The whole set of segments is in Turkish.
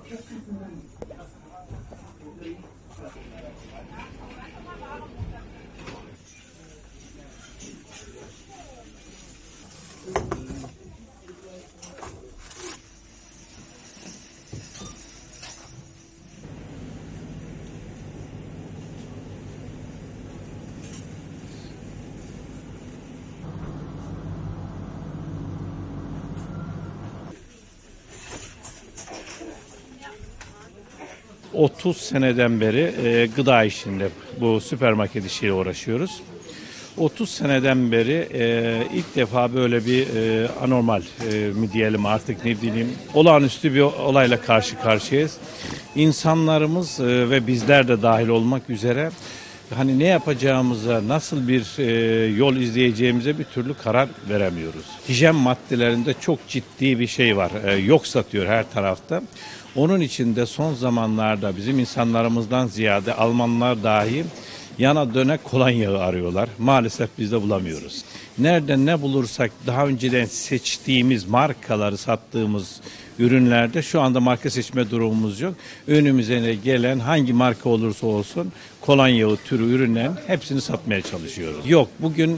...30 seneden beri gıda işinde, bu süpermarket işiyle uğraşıyoruz. 30 seneden beri ilk defa böyle bir anormal mi diyelim artık ne diyeyim, olağanüstü bir olayla karşı karşıyayız. İnsanlarımız ve bizler de dahil olmak üzere hani ne yapacağımıza, nasıl bir yol izleyeceğimize bir türlü karar veremiyoruz. Hijyen maddelerinde çok ciddi bir şey var. Yok satıyor her tarafta. Onun için de son zamanlarda bizim insanlarımızdan ziyade Almanlar dahi yana dönek kolonya arıyorlar. Maalesef biz de bulamıyoruz. Nerede ne bulursak daha önceden seçtiğimiz markaları sattığımız ürünlerde şu anda marka seçme durumumuz yok. Önümüze gelen hangi marka olursa olsun kolonya türü ürünlerin hepsini satmaya çalışıyoruz. Yok, bugün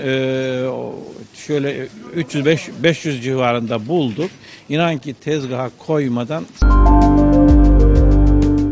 şöyle 300-500 civarında bulduk. İnan ki tezgaha koymadan